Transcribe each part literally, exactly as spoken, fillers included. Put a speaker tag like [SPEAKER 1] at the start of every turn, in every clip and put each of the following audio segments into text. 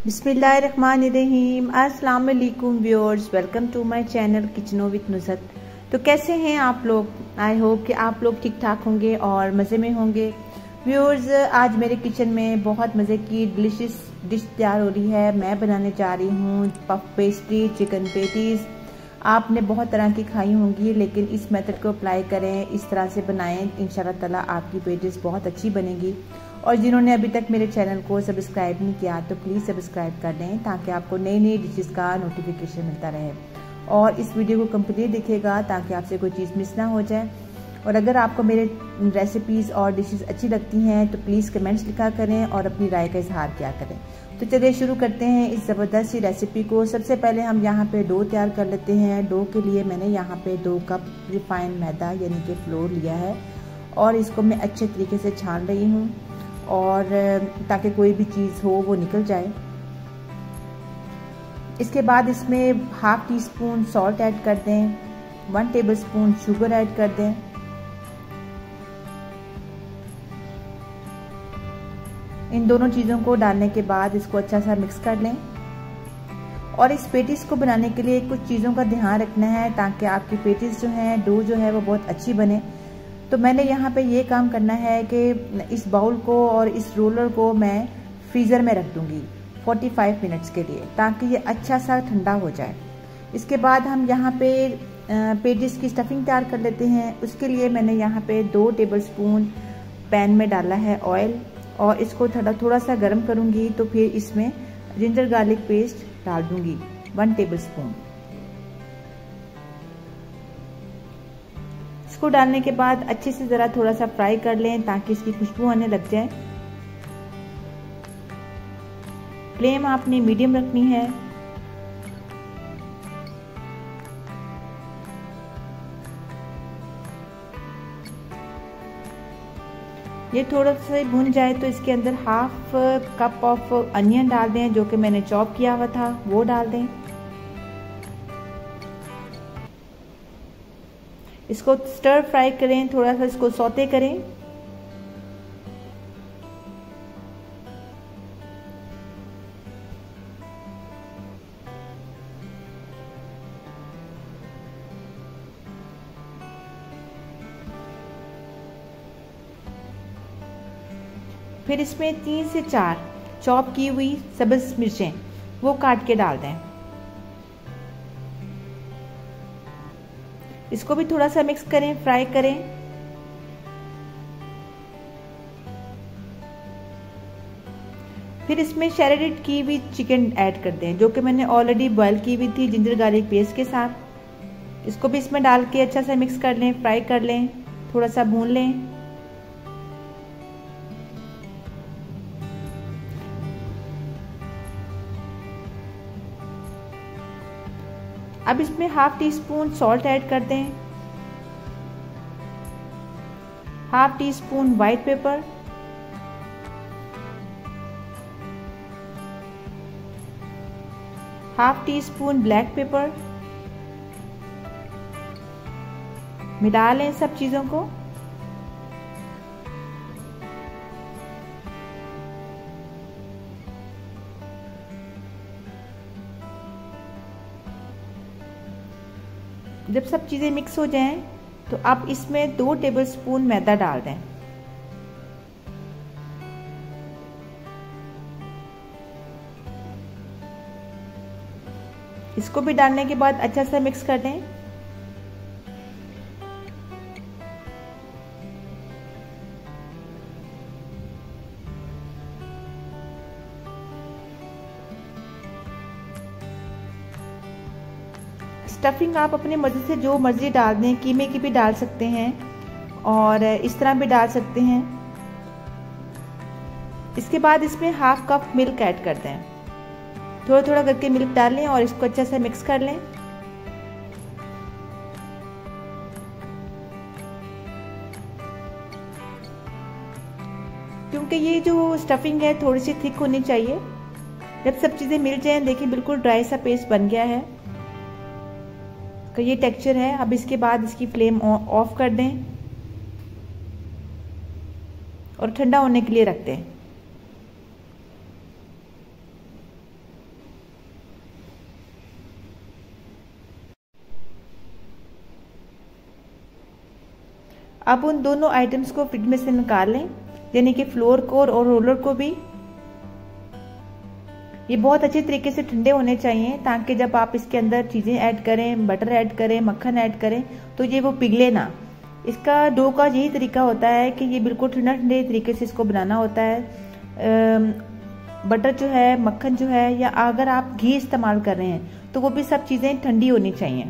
[SPEAKER 1] बिस्मिल्लाहिर्रहमानिर्रहीम। अस्सलाम वालेकुम viewers, welcome to my channel किचनो विद नुसरत। तो कैसे हैं आप लोग? आई होप कि आप लोग ठीक ठाक होंगे और मज़े में होंगे। व्यूअर्स, आज मेरे किचन में बहुत मज़े की डिलीशियस डिश तैयार हो रही है। मैं बनाने जा रही हूँ पफ पेस्ट्री, चिकन पेटीज़। आपने बहुत तरह की खाई होंगी, लेकिन इस मेथड को अप्लाई करें, इस तरह से बनाएं, इंशाल्लाह ताला आपकी पेटीज़ बहुत अच्छी बनेगी। और जिन्होंने अभी तक मेरे चैनल को सब्सक्राइब नहीं किया तो प्लीज़ सब्सक्राइब कर दें, ताकि आपको नई नई डिशेस का नोटिफिकेशन मिलता रहे। और इस वीडियो को कंप्लीट देखिएगा ताकि आपसे कोई चीज़ मिस ना हो जाए। और अगर आपको मेरे रेसिपीज़ और डिशेस अच्छी लगती हैं तो प्लीज़ कमेंट्स लिखा करें और अपनी राय का इजहार किया करें। तो चलिए शुरू करते हैं इस ज़बरदस्त सी रेसिपी को। सबसे पहले हम यहाँ पे डो तैयार कर लेते हैं। डो के लिए मैंने यहाँ पे दो कप रिफाइंड मैदा यानी कि फ्लोर लिया है और इसको मैं अच्छे तरीके से छान रही हूँ, और ताकि कोई भी चीज़ हो वो निकल जाए। इसके बाद इसमें half teaspoon salt add कर दें, वन टेबलस्पून शुगर ऐड कर दें। इन दोनों चीज़ों को डालने के बाद इसको अच्छा सा मिक्स कर लें। और इस पेटीज़ को बनाने के लिए कुछ चीज़ों का ध्यान रखना है ताकि आपकी पेटीज़ जो हैं, डो जो है वो बहुत अच्छी बने। तो मैंने यहाँ पे ये काम करना है कि इस बाउल को और इस रोलर को मैं फ्रीज़र में रख दूँगी पैंतालीस मिनट्स के लिए, ताकि ये अच्छा सा ठंडा हो जाए। इसके बाद हम यहाँ पे पेटीज़ की स्टफिंग तैयार कर लेते हैं। उसके लिए मैंने यहाँ पे दो टेबलस्पून पैन में डाला है ऑयल, और इसको थोड़ा थोड़ा सा गर्म करूँगी। तो फिर इसमें जिंजर गार्लिक पेस्ट डाल दूँगी वन टेबलस्पून। इसको डालने के बाद अच्छे से ज़रा थोड़ा सा फ्राई कर लें ताकि इसकी खुशबू आने लग जाए। फ्लेम आपने मीडियम रखनी है। ये थोड़ा सा भुन जाए तो इसके अंदर हाफ कप ऑफ अनियन डाल दें, जो कि मैंने चॉप किया हुआ था, वो डाल दें। इसको स्टर फ्राई करें, थोड़ा सा इसको सौते करें। फिर इसमें तीन से चार चॉप की हुई सब्ज मिर्चें वो काट के डाल दें। इसको भी थोड़ा सा मिक्स करें, फ्राई करें। फिर इसमें शैरेडेड की हुई चिकन ऐड कर दें, जो कि मैंने ऑलरेडी बॉयल की हुई थी जिंजर गार्लिक पेस्ट के साथ। इसको भी इसमें डाल के अच्छा सा मिक्स कर लें, फ्राई कर लें, थोड़ा सा भून लें। अब इसमें half teaspoon salt add कर दें, half teaspoon white pepper, half teaspoon black pepper. मिला लें सब चीजों को। जब सब चीज़ें मिक्स हो जाएं तो आप इसमें दो टेबलस्पून मैदा डाल दें। इसको भी डालने के बाद अच्छा सा मिक्स कर दें। स्टफिंग आप अपने मर्जी से जो मर्जी डाल दें, कीमे की भी डाल सकते हैं और इस तरह भी डाल सकते हैं। इसके बाद इसमें हाफ कप मिल्क ऐड कर दें। थोड़ा थोड़ा करके मिल्क डालें और इसको अच्छा से मिक्स कर लें। क्योंकि ये जो स्टफिंग है थोड़ी सी थिक होनी चाहिए। जब सब चीज़ें मिल जाएं, देखिए बिल्कुल ड्राई सा पेस्ट बन गया है का ये टेक्सचर है। अब इसके बाद इसकी फ्लेम ऑफ कर दें और ठंडा होने के लिए रख दें। अब उन दोनों आइटम्स को फ्रिज में से निकाल लें, यानी कि फ्लोर को और रोलर को भी। ये बहुत अच्छे तरीके से ठंडे होने चाहिए ताकि जब आप इसके अंदर चीज़ें ऐड करें, बटर ऐड करें, मक्खन ऐड करें, तो ये वो पिघले ना। इसका डो का यही तरीका होता है कि ये बिल्कुल ठंडा ठंडे तरीके से इसको बनाना होता है। बटर जो है, मक्खन जो है, या अगर आप घी इस्तेमाल कर रहे हैं तो वो भी सब चीज़ें ठंडी होनी चाहिए।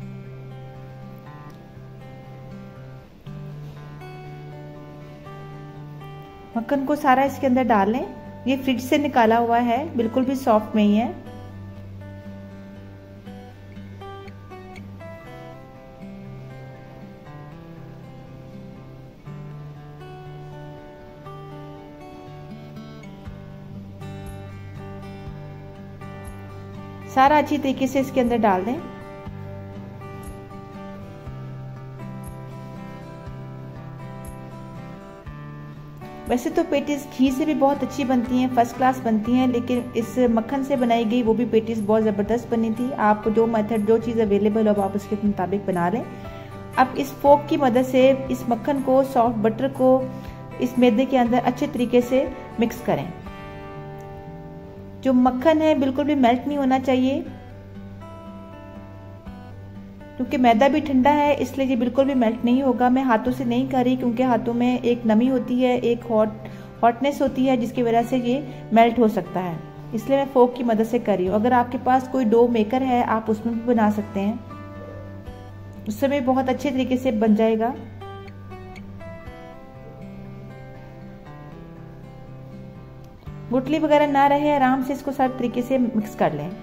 [SPEAKER 1] मक्खन को सारा इसके अंदर डाल लें। ये फ्रिज से निकाला हुआ है, बिल्कुल भी सॉफ्ट नहीं है। सारा अच्छी तरीके से इसके अंदर डाल दें। वैसे तो पेटीज घी से भी बहुत अच्छी बनती हैं, फर्स्ट क्लास बनती हैं, लेकिन इस मक्खन से बनाई गई वो भी पेटीज बहुत ज़बरदस्त बनी थी। आप जो मेथड, जो चीज़ अवेलेबल हो आप उसके मुताबिक बना लें। अब इस फोक की मदद से इस मक्खन को, सॉफ्ट बटर को इस मैदे के अंदर अच्छे तरीके से मिक्स करें। जो मक्खन है बिल्कुल भी मेल्ट नहीं होना चाहिए, क्योंकि मैदा भी ठंडा है, इसलिए ये बिल्कुल भी मेल्ट नहीं होगा। मैं हाथों से नहीं कर रही क्योंकि हाथों में एक नमी होती है, एक हॉट हॉटनेस होती है, जिसकी वजह से ये मेल्ट हो सकता है, इसलिए मैं फोक की मदद से कर रही हूँ। अगर आपके पास कोई डो मेकर है आप उसमें भी बना सकते हैं, उससे भी बहुत अच्छे तरीके से बन जाएगा। गुठली वगैरह ना रहे, आराम से इसको सारे तरीके से मिक्स कर लें।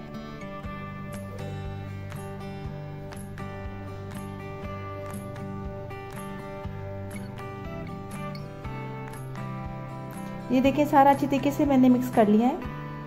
[SPEAKER 1] ये देखिए सारा अच्छी तरीके से मैंने मिक्स कर लिया है।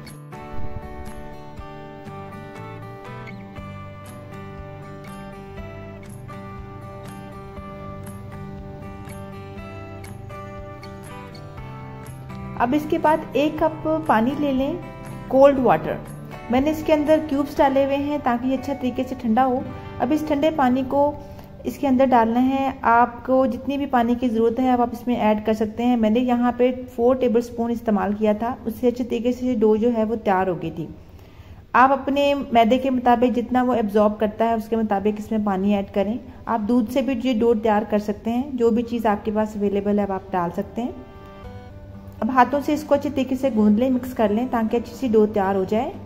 [SPEAKER 1] अब इसके बाद एक कप पानी ले लें, कोल्ड वाटर। मैंने इसके अंदर क्यूब्स डाले हुए हैं ताकि ये अच्छा तरीके से ठंडा हो। अब इस ठंडे पानी को इसके अंदर डालना है। आपको जितनी भी पानी की ज़रूरत है आप इसमें ऐड कर सकते हैं। मैंने यहाँ पे फोर टेबलस्पून इस्तेमाल किया था, उससे अच्छे तरीके से डो जो है वो तैयार हो गई थी। आप अपने मैदे के मुताबिक जितना वो एब्जॉर्ब करता है उसके मुताबिक इसमें पानी ऐड करें। आप दूध से भी ये डो तैयार कर सकते हैं, जो भी चीज़ आपके पास अवेलेबल है आप डाल सकते हैं। अब हाथों से इसको अच्छे तरीके से गूंद लें, मिक्स कर लें ताकि अच्छी सी डो तैयार हो जाए।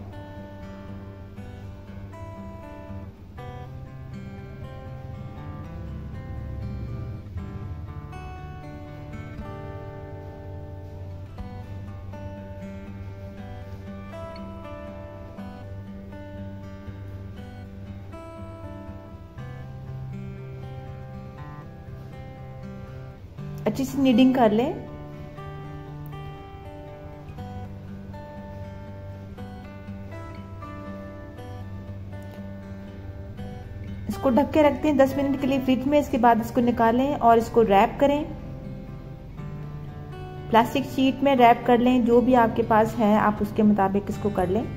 [SPEAKER 1] अच्छी सी नीडिंग कर लें। इसको ढक के रखते हैं दस मिनट के लिए फ्रिज में। इसके बाद इसको निकालें और इसको रैप करें, प्लास्टिक शीट में रैप कर लें। जो भी आपके पास है आप उसके मुताबिक इसको कर लें।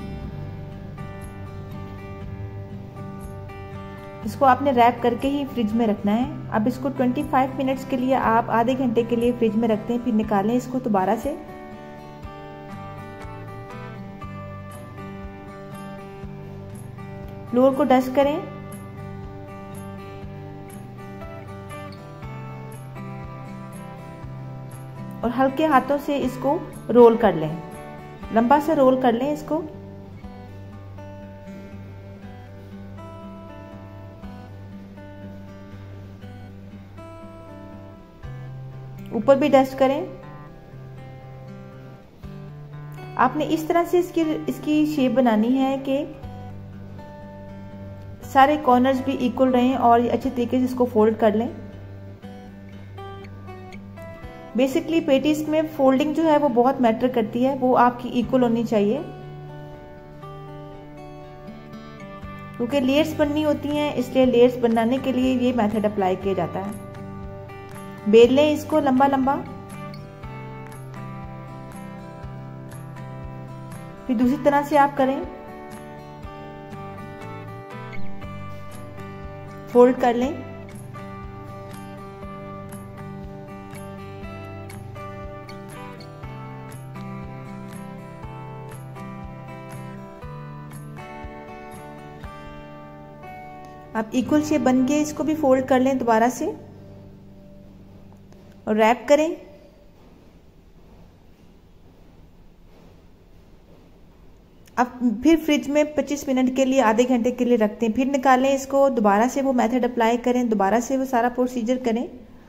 [SPEAKER 1] इसको आपने रैप करके ही फ्रिज में रखना है। अब इसको पच्चीस मिनट्स के लिए आप आधे घंटे के लिए फ्रिज में रखते हैं, फिर निकालें इसको दोबारा से। फ्लोर को डस्ट करें। और हल्के हाथों से इसको रोल कर लें, लंबा सा रोल कर लें इसको। ऊपर भी डस्ट करें। आपने इस तरह से इसकी इसकी शेप बनानी है कि सारे कॉर्नर्स भी इक्वल रहें और अच्छे तरीके से इसको फोल्ड कर लें। बेसिकली पेटीज में फोल्डिंग जो है वो बहुत मैटर करती है, वो आपकी इक्वल होनी चाहिए क्योंकि लेयर्स बननी होती हैं, इसलिए लेयर्स बनाने के लिए ये मेथड अप्लाई किया जाता है। बेल लें इसको लंबा लंबा, फिर दूसरी तरह से आप करें, फोल्ड कर लें। अब इक्वल शेप बन गए, इसको भी फोल्ड कर लें दोबारा से और रैप करें। अब फिर फ्रिज में पच्चीस मिनट के लिए, आधे घंटे के लिए रखते हैं, फिर निकालें इसको, दोबारा से वो मेथड अप्लाई करें, दोबारा से वो सारा प्रोसीजर करें।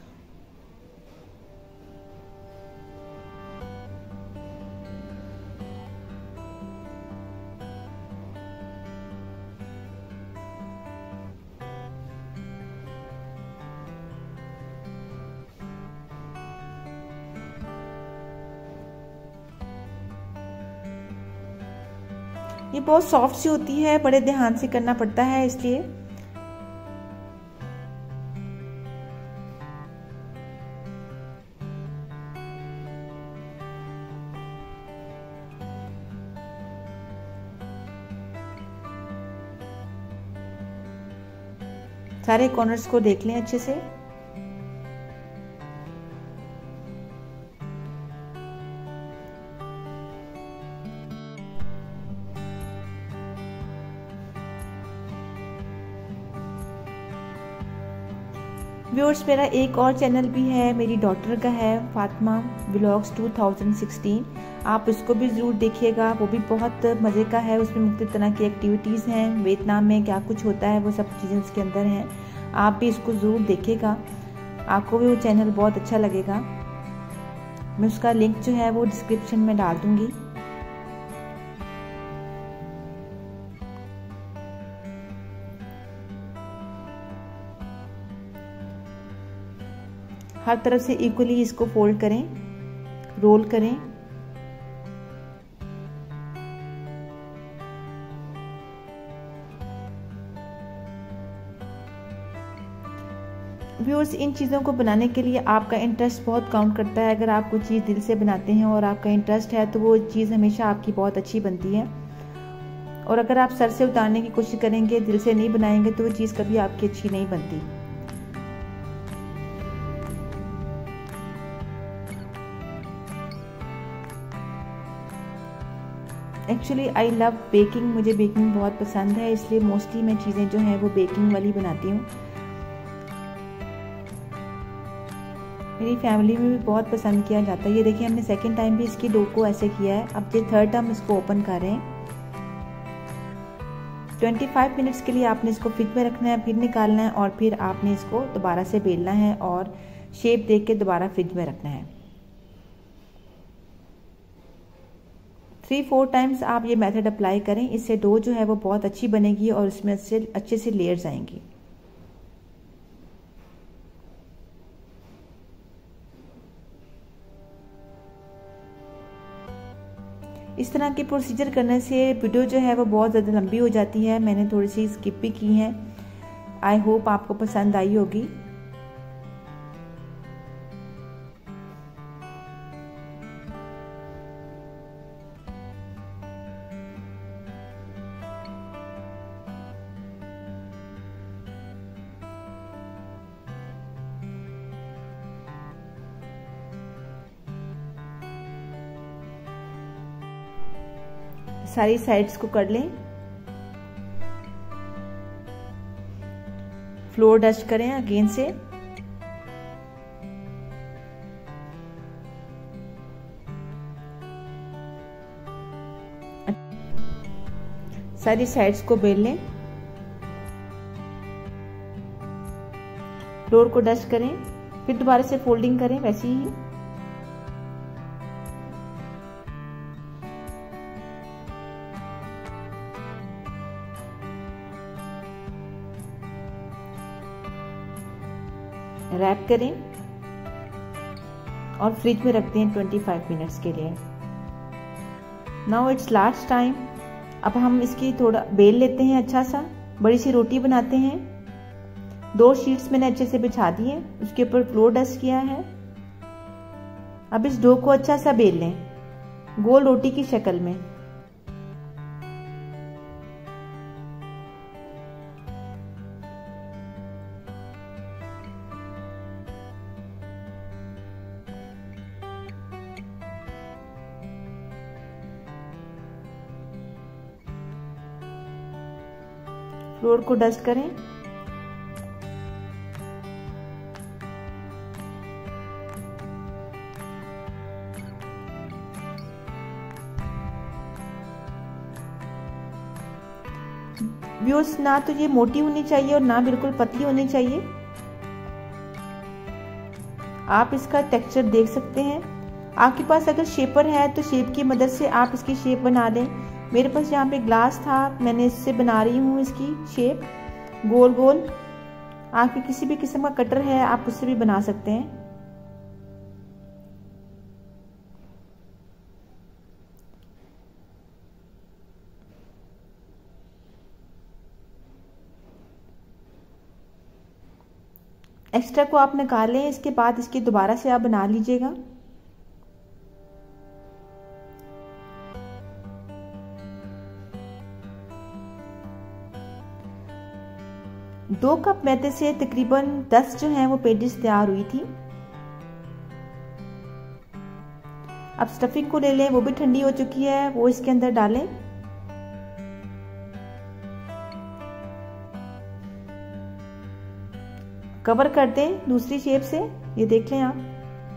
[SPEAKER 1] ये बहुत सॉफ्ट सी होती है, बड़े ध्यान से करना पड़ता है इसलिए। सारे कॉर्नर्स को देख लें अच्छे से। व्यूअर्स, मेरा एक और चैनल भी है, मेरी डॉटर का है, Fatima vlogs two thousand sixteen. आप उसको भी ज़रूर देखिएगा, वो भी बहुत मज़े का है। उसमें मुख्तलिफ तरह की एक्टिविटीज़ हैं, वियतनाम में क्या कुछ होता है वो सब चीज़ें उसके अंदर हैं। आप भी इसको ज़रूर देखिएगा, आपको भी वो चैनल बहुत अच्छा लगेगा। मैं उसका लिंक जो है वो डिस्क्रिप्शन में डाल दूँगी। हर तरफ से इक्वली इसको फोल्ड करें, रोल करें। व्यूअर्स, इन चीज़ों को बनाने के लिए आपका इंटरेस्ट बहुत काउंट करता है। अगर आप कोई चीज़ दिल से बनाते हैं और आपका इंटरेस्ट है तो वो चीज़ हमेशा आपकी बहुत अच्छी बनती है। और अगर आप सर से उतारने की कोशिश करेंगे, दिल से नहीं बनाएंगे, तो वो चीज़ कभी आपकी अच्छी नहीं बनती। एक्चुअली आई लव बेकिंग, मुझे बेकिंग बहुत पसंद है, इसलिए मोस्टली मैं चीज़ें जो हैं वो बेकिंग वाली बनाती हूँ। मेरी फैमिली में भी बहुत पसंद किया जाता है। ये देखिए, हमने सेकंड टाइम भी इसकी डो को ऐसे किया है। अब ये थर्ड टाइम इसको ओपन कर रहे हैं। पच्चीस मिनट्स के लिए आपने इसको फ्रिज में रखना है, फिर निकालना है और फिर आपने इसको दोबारा से बेलना है और शेप दे के दोबारा फ्रिज में रखना है। थ्री फोर टाइम्स आप ये मेथड अप्लाई करें, इससे डो जो है वो बहुत अच्छी बनेगी और उसमें अच्छे अच्छे से लेयर्स आएंगी। इस तरह के प्रोसीजर करने से वीडियो जो है वो बहुत ज़्यादा लंबी हो जाती है। मैंने थोड़ी सी स्किप भी की है। आई होप आपको पसंद आई होगी। सारी साइड्स को कर लें, फ्लोर डस्ट करें अगेन से। सारी साइड्स को बेल लें, फ्लोर को डस्ट करें, फिर दोबारा से फोल्डिंग करें वैसे ही। रैप करें और फ्रिज में रखते हैं पच्चीस मिनट्स के लिए। Now it's last time. अब हम इसकी थोड़ा बेल लेते हैं, अच्छा सा बड़ी सी रोटी बनाते हैं। दो शीट्स मैंने अच्छे से बिछा दी हैं, उसके ऊपर फ्लोर डस्ट किया है। अब इस डो को अच्छा सा बेल लें गोल रोटी की शक्ल में। फ्लोर को डस्ट करें व्यूअर्स ना तो ये मोटी होनी चाहिए और ना बिल्कुल पतली होनी चाहिए। आप इसका टेक्सचर देख सकते हैं। आपके पास अगर शेपर है तो शेप की मदद से आप इसकी शेप बना दें। मेरे पास यहाँ पे ग्लास था, मैंने इससे बना रही हूँ इसकी शेप गोल गोल। आपके किसी भी किस्म का कटर है आप उससे भी बना सकते हैं। एक्स्ट्रा को आप निकाल लें, इसके बाद इसकी दोबारा से आप बना लीजिएगा। दो कप मैदे से तकरीबन दस जो हैं वो पेजेस तैयार हुई थी। अब स्टफिंग को ले लें, वो भी ठंडी हो चुकी है, वो इसके अंदर डालें। कवर कर दें दूसरी शेप से, ये देख लें आप।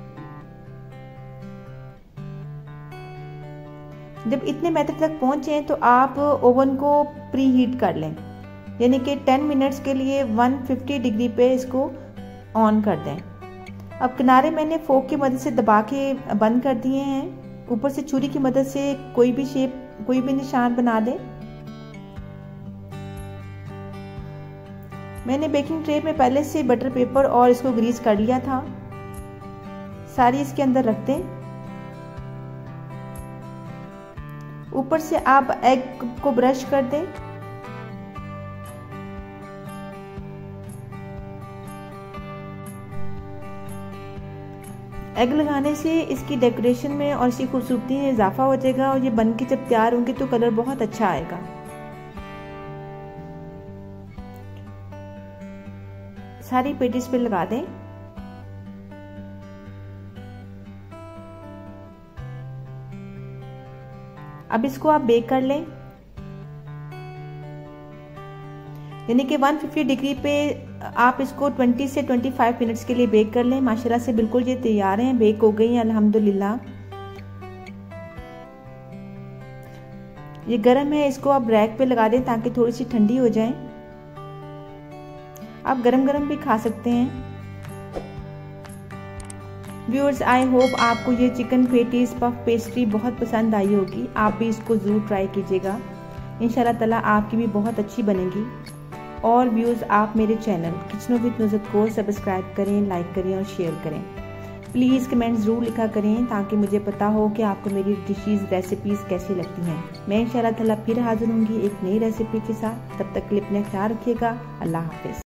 [SPEAKER 1] जब इतने मेथड तक पहुंचे तो आप ओवन को प्री हीट कर लें, यानी कि दस मिनट्स के लिए एक सौ पचास डिग्री पे इसको ऑन कर दें। अब किनारे मैंने फोक की मदद से दबा के बंद कर दिए हैं। ऊपर से छुरी की मदद से कोई भी शेप, कोई भी निशान बना दें। मैंने बेकिंग ट्रे में पहले से बटर पेपर और इसको ग्रीस कर लिया था। सारी इसके अंदर रख दें। ऊपर से आप एग को ब्रश कर दें। एग लगाने से इसकी डेकोरेशन में और इसकी खूबसूरती में इजाफा हो जाएगा और ये बन के जब तैयार होंगे तो कलर बहुत अच्छा आएगा। सारी पेटीज पे लगा दें। अब इसको आप बेक कर लें, यानी कि एक सौ पचास डिग्री पे आप इसको बीस से पच्चीस मिनट्स के लिए बेक कर लें। माशाल्लाह से बिल्कुल ये तैयार हैं, बेक हो गई हैं अल्हम्दुलिल्लाह। ये गर्म है, इसको आप रैक पे लगा दें ताकि थोड़ी सी ठंडी हो जाए। आप गरम गरम भी खा सकते हैं। व्यूअर्स, आई होप आपको ये चिकन पेटीज पफ पेस्ट्री बहुत पसंद आई होगी। आप भी इसको ज़रूर ट्राई कीजिएगा, इंशाल्लाह ताला आपकी भी बहुत अच्छी बनेगी। और व्यूअर्स, आप मेरे चैनल किचन विद नुज़त को सब्सक्राइब करें, लाइक करें और शेयर करें। प्लीज़ कमेंट ज़रूर लिखा करें ताकि मुझे पता हो कि आपको मेरी डिशेज़ रेसिपीज़ कैसी लगती हैं। मैं इंशाल्लाह ताला फिर हाजिर होंगी एक नई रेसिपी के साथ। तब तक के लिए अपना ख्याल रखिएगा। अल्लाह हाफिज़।